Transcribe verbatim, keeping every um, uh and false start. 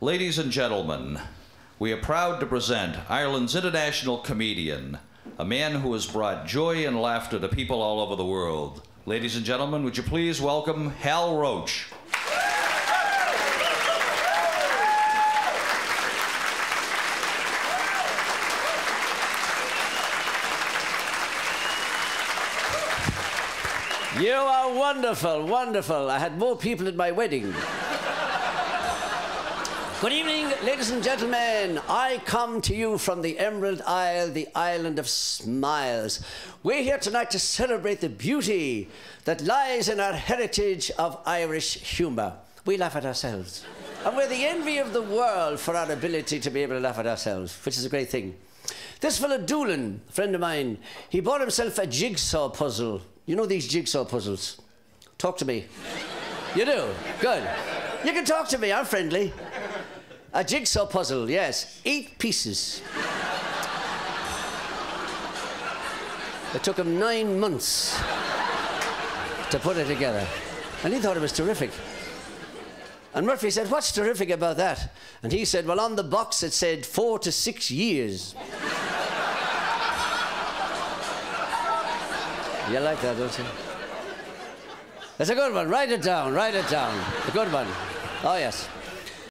Ladies and gentlemen, we are proud to present Ireland's international comedian, a man who has brought joy and laughter to people all over the world. Ladies and gentlemen, would you please welcome Ceol Roach. You are wonderful, wonderful. I had more people at my wedding. Good evening, ladies and gentlemen. I come to you from the Emerald Isle, the island of smiles. We're here tonight to celebrate the beauty that lies in our heritage of Irish humour. We laugh at ourselves. And we're the envy of the world for our ability to be able to laugh at ourselves, which is a great thing. This fellow Doolan, a friend of mine, he bought himself a jigsaw puzzle. You know these jigsaw puzzles? Talk to me. You do? Good. You can talk to me, I'm friendly. A jigsaw puzzle, yes. Eight pieces. It took him nine months to put it together. And he thought it was terrific. And Murphy said, "What's terrific about that?" And he said, "Well, on the box it said four to six years." You like that, don't you? That's a good one. Write it down, write it down. A good one. Oh, yes.